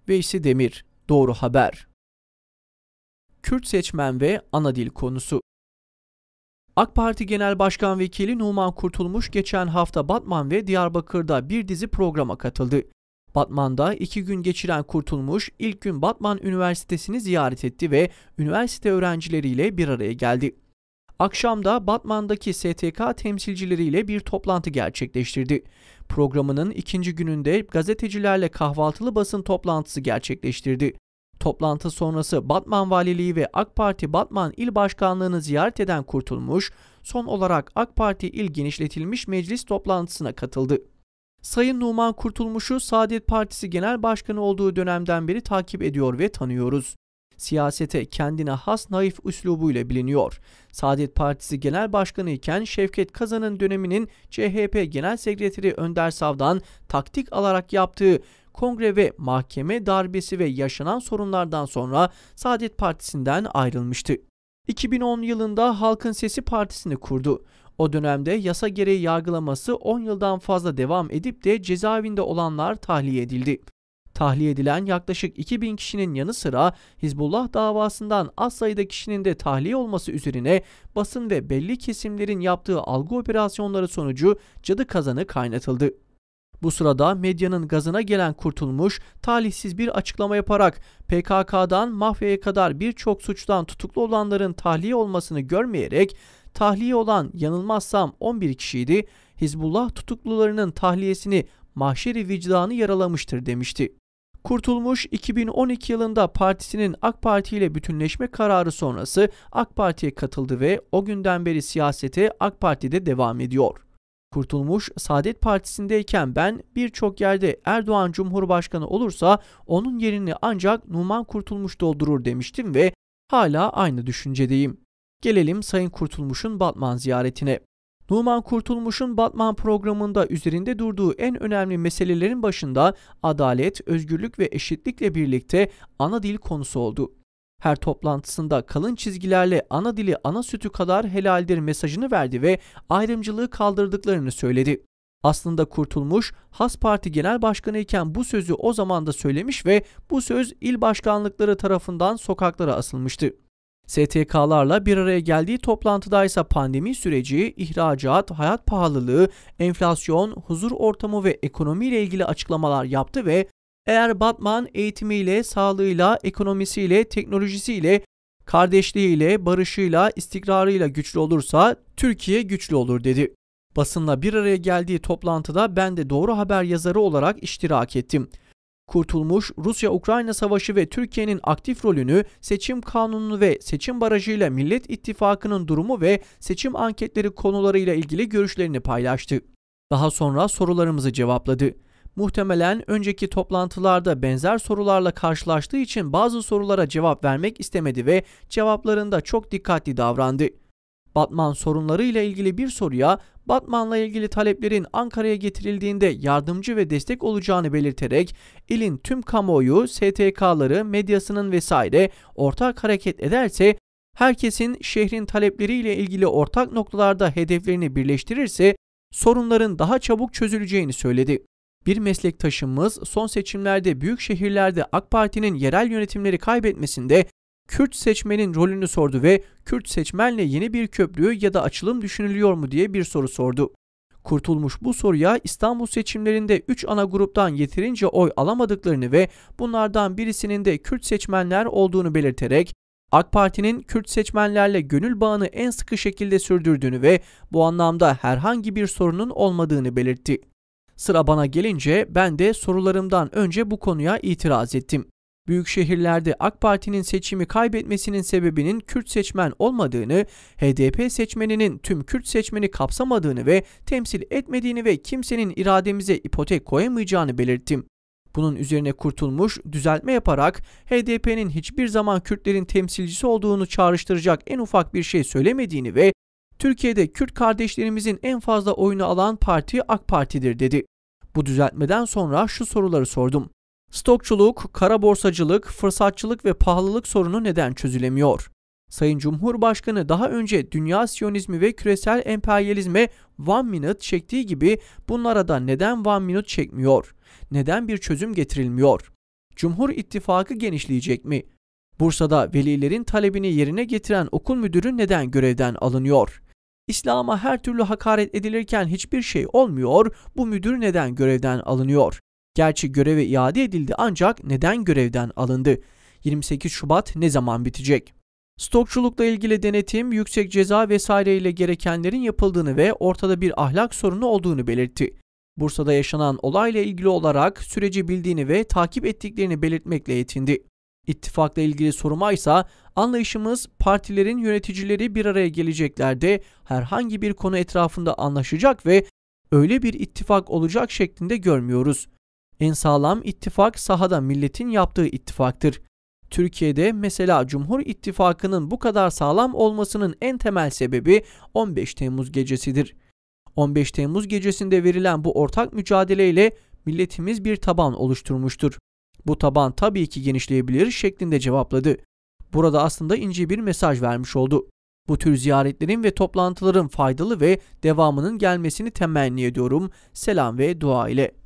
Veysi Demir, Doğru Haber. Kürt seçmen ve ana dil konusu. AK Parti Genel Başkan Vekili Numan Kurtulmuş geçen hafta Batman ve Diyarbakır'da bir dizi programa katıldı. Batman'da 2 gün geçiren Kurtulmuş ilk gün Batman Üniversitesi'ni ziyaret etti ve üniversite öğrencileriyle bir araya geldi. Akşam da Batman'daki STK temsilcileriyle bir toplantı gerçekleştirdi. Programının ikinci gününde gazetecilerle kahvaltılı basın toplantısı gerçekleştirdi. Toplantı sonrası Batman Valiliği ve AK Parti Batman İl Başkanlığı'nı ziyaret eden Kurtulmuş, son olarak AK Parti İl Genişletilmiş Meclis toplantısına katıldı. Sayın Numan Kurtulmuş'u Saadet Partisi Genel Başkanı olduğu dönemden beri takip ediyor ve tanıyoruz. Siyasete kendine has naif üslubuyla biliniyor. Saadet Partisi Genel Başkanı iken Şevket Kazan'ın döneminin CHP Genel Sekreteri Önder Sav'dan taktik alarak yaptığı kongre ve mahkeme darbesi ve yaşanan sorunlardan sonra Saadet Partisi'nden ayrılmıştı. 2010 yılında Halkın Sesi Partisi'ni kurdu. O dönemde yasa gereği yargılaması 10 yıldan fazla devam edip de cezaevinde olanlar tahliye edildi. Tahliye edilen yaklaşık 2000 kişinin yanı sıra Hizbullah davasından az sayıda kişinin de tahliye olması üzerine basın ve belli kesimlerin yaptığı algı operasyonları sonucu cadı kazanı kaynatıldı. Bu sırada medyanın gazına gelen Kurtulmuş, talihsiz bir açıklama yaparak PKK'dan mafyaya kadar birçok suçtan tutuklu olanların tahliye olmasını görmeyerek, tahliye olan yanılmazsam 11 kişiydi, Hizbullah tutuklularının tahliyesini mahşeri vicdanı yaralamıştır demişti. Kurtulmuş, 2012 yılında partisinin AK Parti ile bütünleşme kararı sonrası AK Parti'ye katıldı ve o günden beri siyasete AK Parti'de devam ediyor. Kurtulmuş, Saadet Partisi'ndeyken ben birçok yerde Erdoğan Cumhurbaşkanı olursa onun yerini ancak Numan Kurtulmuş doldurur demiştim ve hala aynı düşüncedeyim. Gelelim Sayın Kurtulmuş'un Batman ziyaretine. Numan Kurtulmuş'un Batman programında üzerinde durduğu en önemli meselelerin başında adalet, özgürlük ve eşitlikle birlikte ana dil konusu oldu. Her toplantısında kalın çizgilerle ana dili ana sütü kadar helaldir mesajını verdi ve ayrımcılığı kaldırdıklarını söyledi. Aslında Kurtulmuş, Has Parti Genel Başkanı iken bu sözü o zaman da söylemiş ve bu söz il başkanlıkları tarafından sokaklara asılmıştı. STK'larla bir araya geldiği toplantıda ise pandemi süreci, ihracat, hayat pahalılığı, enflasyon, huzur ortamı ve ekonomiyle ilgili açıklamalar yaptı ve eğer Batman eğitimiyle, sağlığıyla, ekonomisiyle, teknolojisiyle, kardeşliğiyle, barışıyla, istikrarıyla güçlü olursa Türkiye güçlü olur dedi. Basınla bir araya geldiği toplantıda ben de Doğru Haber yazarı olarak iştirak ettim. Kurtulmuş, Rusya-Ukrayna savaşı ve Türkiye'nin aktif rolünü, seçim kanunu ve seçim barajıyla Millet İttifakı'nın durumu ve seçim anketleri konularıyla ilgili görüşlerini paylaştı. Daha sonra sorularımızı cevapladı. Muhtemelen önceki toplantılarda benzer sorularla karşılaştığı için bazı sorulara cevap vermek istemedi ve cevaplarında çok dikkatli davrandı. Batman sorunlarıyla ilgili bir soruya Batman'la ilgili taleplerin Ankara'ya getirildiğinde yardımcı ve destek olacağını belirterek ilin tüm kamuoyu, STK'ları, medyasının vesaire ortak hareket ederse, herkesin şehrin talepleriyle ilgili ortak noktalarda hedeflerini birleştirirse sorunların daha çabuk çözüleceğini söyledi. Bir meslektaşımız son seçimlerde büyük şehirlerde AK Parti'nin yerel yönetimleri kaybetmesinde Kürt seçmenin rolünü sordu ve Kürt seçmenle yeni bir köprü ya da açılım düşünülüyor mu diye bir soru sordu. Kurtulmuş bu soruya İstanbul seçimlerinde 3 ana gruptan yeterince oy alamadıklarını ve bunlardan birisinin de Kürt seçmenler olduğunu belirterek AK Parti'nin Kürt seçmenlerle gönül bağını en sıkı şekilde sürdürdüğünü ve bu anlamda herhangi bir sorunun olmadığını belirtti. Sıra bana gelince ben de sorularımdan önce bu konuya itiraz ettim. Büyük şehirlerde AK Parti'nin seçimi kaybetmesinin sebebinin Kürt seçmen olmadığını, HDP seçmeninin tüm Kürt seçmeni kapsamadığını ve temsil etmediğini ve kimsenin irademize ipotek koyamayacağını belirttim. Bunun üzerine Kurtulmuş düzeltme yaparak HDP'nin hiçbir zaman Kürtlerin temsilcisi olduğunu çağrıştıracak en ufak bir şey söylemediğini ve Türkiye'de Kürt kardeşlerimizin en fazla oyunu alan parti AK Parti'dir dedi. Bu düzeltmeden sonra şu soruları sordum. Stokçuluk, kara borsacılık, fırsatçılık ve pahalılık sorunu neden çözülemiyor? Sayın Cumhurbaşkanı daha önce dünya siyonizmi ve küresel emperyalizme one minute çektiği gibi bunlara da neden one minute çekmiyor? Neden bir çözüm getirilmiyor? Cumhur İttifakı genişleyecek mi? Bursa'da velilerin talebini yerine getiren okul müdürü neden görevden alınıyor? İslam'a her türlü hakaret edilirken hiçbir şey olmuyor, bu müdür neden görevden alınıyor? Gerçi göreve iade edildi ancak neden görevden alındı? 28 Şubat ne zaman bitecek? Stokçulukla ilgili denetim, yüksek ceza vesaireyle gerekenlerin yapıldığını ve ortada bir ahlak sorunu olduğunu belirtti. Bursa'da yaşanan olayla ilgili olarak süreci bildiğini ve takip ettiklerini belirtmekle yetindi. İttifakla ilgili soruma ise anlayışımız partilerin yöneticileri bir araya gelecekler de herhangi bir konu etrafında anlaşacak ve öyle bir ittifak olacak şeklinde görmüyoruz. En sağlam ittifak sahada milletin yaptığı ittifaktır. Türkiye'de mesela Cumhur İttifakı'nın bu kadar sağlam olmasının en temel sebebi 15 Temmuz gecesidir. 15 Temmuz gecesinde verilen bu ortak mücadeleyle milletimiz bir taban oluşturmuştur. Bu taban tabii ki genişleyebilir şeklinde cevapladı. Burada aslında ince bir mesaj vermiş oldu. Bu tür ziyaretlerin ve toplantıların faydalı ve devamının gelmesini temenni ediyorum. Selam ve dua ile.